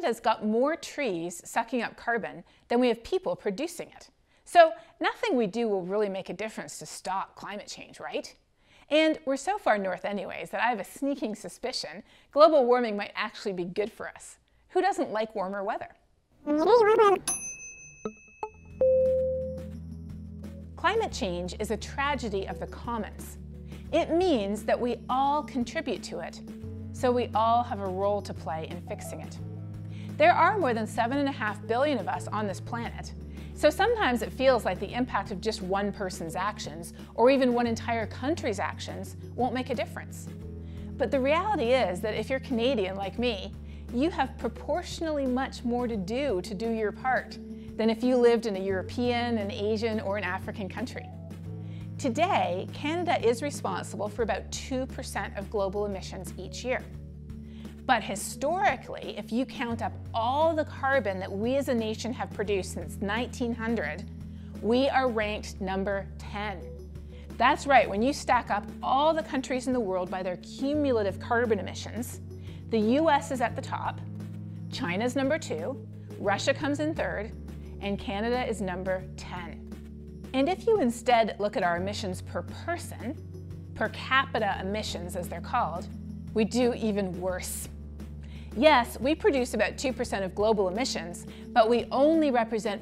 Canada's got more trees sucking up carbon than we have people producing it. So nothing we do will really make a difference to stop climate change, right? And we're so far north anyways that I have a sneaking suspicion global warming might actually be good for us. Who doesn't like warmer weather? Climate change is a tragedy of the commons. It means that we all contribute to it, so we all have a role to play in fixing it. There are more than 7.5 billion of us on this planet, so sometimes it feels like the impact of just one person's actions, or even one entire country's actions, won't make a difference. But the reality is that if you're Canadian like me, you have proportionally much more to do your part than if you lived in a European, an Asian, or an African country. Today, Canada is responsible for about 2% of global emissions each year. But historically, if you count up all the carbon that we as a nation have produced since 1900, we are ranked number 10. That's right, when you stack up all the countries in the world by their cumulative carbon emissions, the US is at the top, China's number 2, Russia comes in 3rd, and Canada is number 10. And if you instead look at our emissions per person, per capita emissions as they're called, we do even worse. Yes, we produce about 2% of global emissions, but we only represent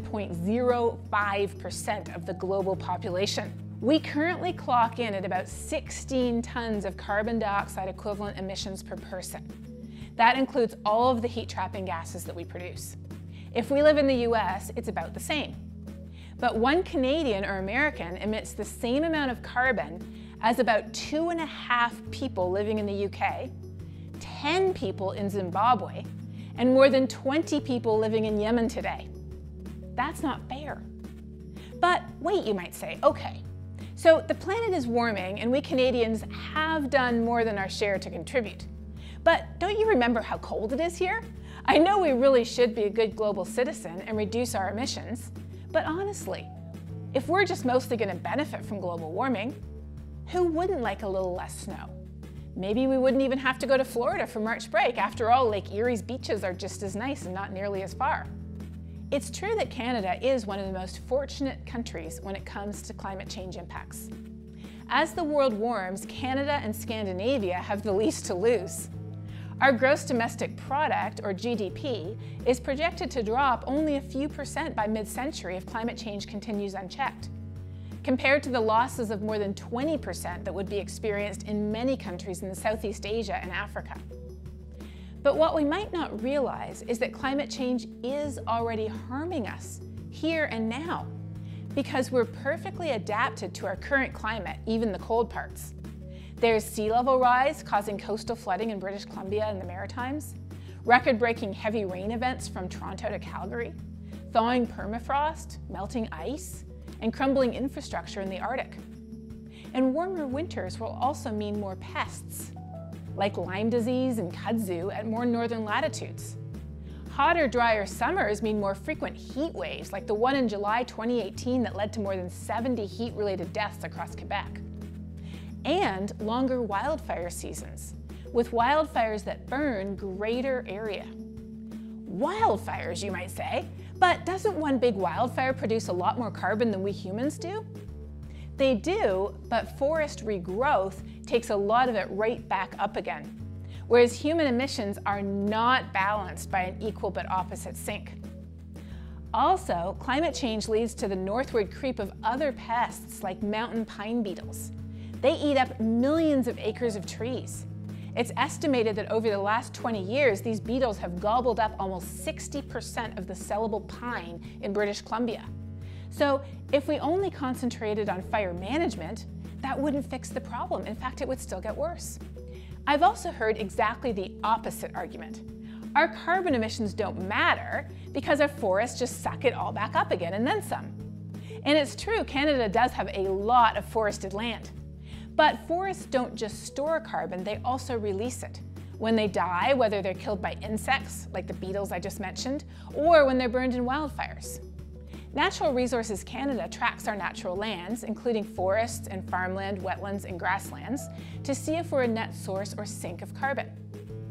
0.05% of the global population. We currently clock in at about 16 tons of carbon dioxide equivalent emissions per person. That includes all of the heat-trapping gases that we produce. If we live in the US, it's about the same. But one Canadian or American emits the same amount of carbon as about 2.5 people living in the UK, 10 people in Zimbabwe, and more than 20 people living in Yemen today. That's not fair. But wait, you might say, okay, so the planet is warming and we Canadians have done more than our share to contribute. But don't you remember how cold it is here? I know we really should be a good global citizen and reduce our emissions, but honestly, if we're just mostly going to benefit from global warming, who wouldn't like a little less snow? Maybe we wouldn't even have to go to Florida for March break. After all, Lake Erie's beaches are just as nice and not nearly as far. It's true that Canada is one of the most fortunate countries when it comes to climate change impacts. As the world warms, Canada and Scandinavia have the least to lose. Our gross domestic product, or GDP, is projected to drop only a few percent by mid-century if climate change continues unchecked, compared to the losses of more than 20% that would be experienced in many countries in Southeast Asia and Africa. But what we might not realize is that climate change is already harming us here and now, because we're perfectly adapted to our current climate, even the cold parts. There's sea level rise causing coastal flooding in British Columbia and the Maritimes, record-breaking heavy rain events from Toronto to Calgary, thawing permafrost, melting ice, and crumbling infrastructure in the Arctic. And warmer winters will also mean more pests, like Lyme disease and kudzu at more northern latitudes. Hotter, drier summers mean more frequent heat waves, like the one in July 2018 that led to more than 70 heat-related deaths across Quebec. And longer wildfire seasons, with wildfires that burn greater area. Wildfires, you might say, but doesn't one big wildfire produce a lot more carbon than we humans do? They do, but forest regrowth takes a lot of it right back up again, whereas human emissions are not balanced by an equal but opposite sink. Also, climate change leads to the northward creep of other pests like mountain pine beetles. They eat up millions of acres of trees. It's estimated that over the last 20 years, these beetles have gobbled up almost 60% of the sellable pine in British Columbia. So if we only concentrated on fire management, that wouldn't fix the problem. In fact, it would still get worse. I've also heard exactly the opposite argument. Our carbon emissions don't matter because our forests just suck it all back up again and then some. And it's true, Canada does have a lot of forested land. But forests don't just store carbon, they also release it. When they die, whether they're killed by insects, like the beetles I just mentioned, or when they're burned in wildfires. Natural Resources Canada tracks our natural lands, including forests and farmland, wetlands, and grasslands, to see if we're a net source or sink of carbon.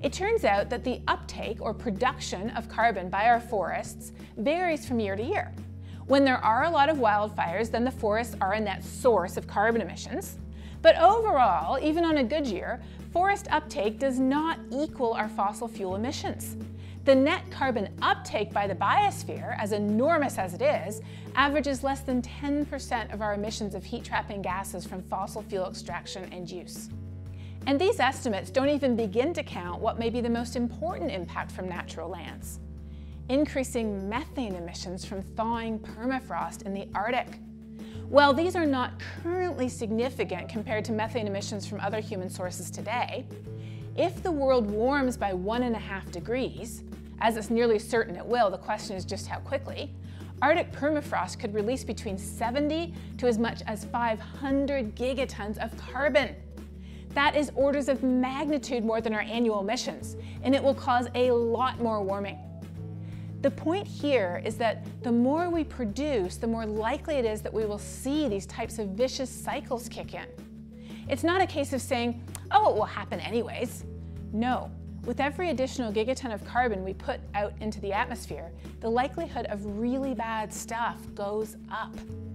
It turns out that the uptake or production of carbon by our forests varies from year to year. When there are a lot of wildfires, then the forests are a net source of carbon emissions. But overall, even on a good year, forest uptake does not equal our fossil fuel emissions. The net carbon uptake by the biosphere, as enormous as it is, averages less than 10% of our emissions of heat-trapping gases from fossil fuel extraction and use. And these estimates don't even begin to count what may be the most important impact from natural lands: increasing methane emissions from thawing permafrost in the Arctic. While these are not currently significant compared to methane emissions from other human sources today, if the world warms by 1.5 degrees, as it's nearly certain it will, the question is just how quickly, Arctic permafrost could release between 70 to as much as 500 gigatons of carbon. That is orders of magnitude more than our annual emissions, and it will cause a lot more warming. The point here is that the more we produce, the more likely it is that we will see these types of vicious cycles kick in. It's not a case of saying, oh, it will happen anyways. No, with every additional gigaton of carbon we put out into the atmosphere, the likelihood of really bad stuff goes up.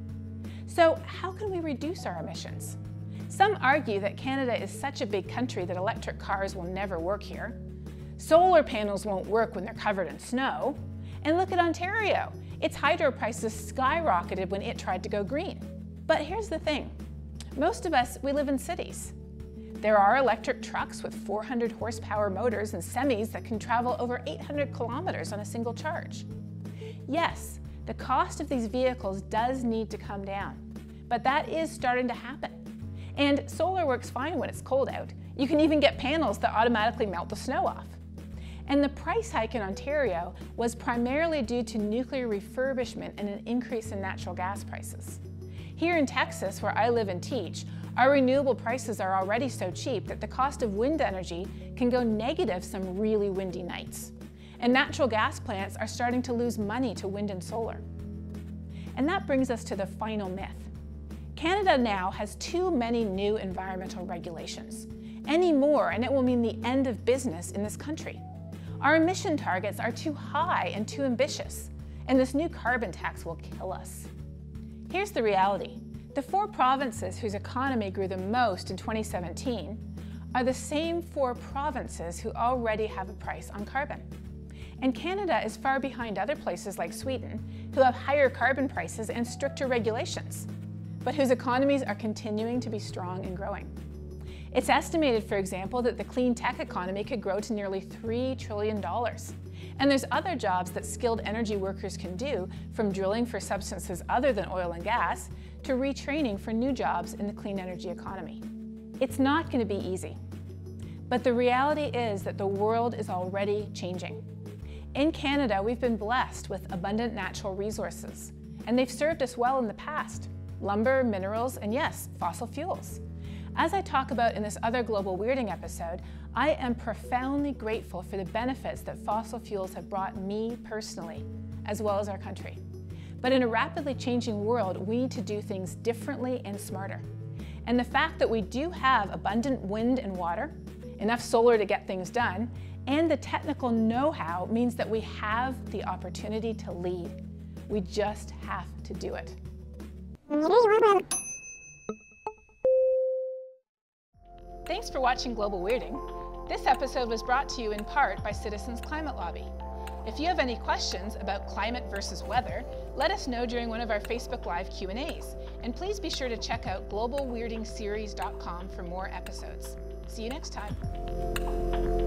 So how can we reduce our emissions? Some argue that Canada is such a big country that electric cars will never work here. Solar panels won't work when they're covered in snow. And look at Ontario. Its hydro prices skyrocketed when it tried to go green. But here's the thing. Most of us, we live in cities. There are electric trucks with 400 horsepower motors and semis that can travel over 800 kilometers on a single charge. Yes, the cost of these vehicles does need to come down, but that is starting to happen. And solar works fine when it's cold out. You can even get panels that automatically melt the snow off. And the price hike in Ontario was primarily due to nuclear refurbishment and an increase in natural gas prices. Here in Texas, where I live and teach, our renewable prices are already so cheap that the cost of wind energy can go negative some really windy nights. And natural gas plants are starting to lose money to wind and solar. And that brings us to the final myth. Canada now has too many new environmental regulations. Any more and it will mean the end of business in this country. Our emission targets are too high and too ambitious, and this new carbon tax will kill us. Here's the reality. The 4 provinces whose economy grew the most in 2017 are the same 4 provinces who already have a price on carbon. And Canada is far behind other places like Sweden, who have higher carbon prices and stricter regulations, but whose economies are continuing to be strong and growing. It's estimated, for example, that the clean tech economy could grow to nearly $3 trillion. And there's other jobs that skilled energy workers can do, from drilling for substances other than oil and gas to retraining for new jobs in the clean energy economy. It's not going to be easy. But the reality is that the world is already changing. In Canada, we've been blessed with abundant natural resources, and they've served us well in the past: lumber, minerals, and yes, fossil fuels. As I talk about in this other Global Weirding episode, I am profoundly grateful for the benefits that fossil fuels have brought me personally, as well as our country. But in a rapidly changing world, we need to do things differently and smarter. And the fact that we do have abundant wind and water, enough solar to get things done, and the technical know-how means that we have the opportunity to lead. We just have to do it. Thanks for watching Global Weirding. This episode was brought to you in part by Citizens Climate Lobby. If you have any questions about climate versus weather, let us know during one of our Facebook Live Q&As. And please be sure to check out globalweirdingseries.com for more episodes. See you next time.